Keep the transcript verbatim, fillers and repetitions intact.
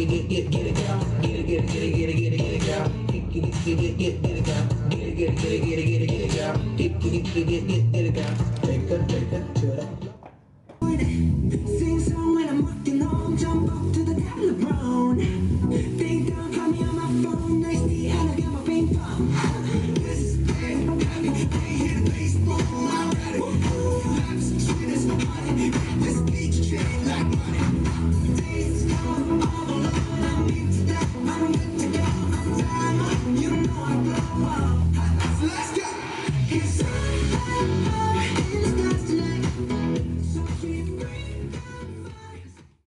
get, get, get it, girl. Get it, get it, get it, get it, get it, get it, girl. Get, get, get, get, get, get it, girl. Get it, get it, get it, get it, get it, get it, girl. Get, get, get, get, get, get it, girl. Take her, take her to the. Sing song when I'm walking home, jump up to the telephone. Ding dong, call me on my phone. Nice tea, and I get my ping pong. This is big, happy, they hit the baseball. I'm ready. Life's sweet as honey. This beach chain like money.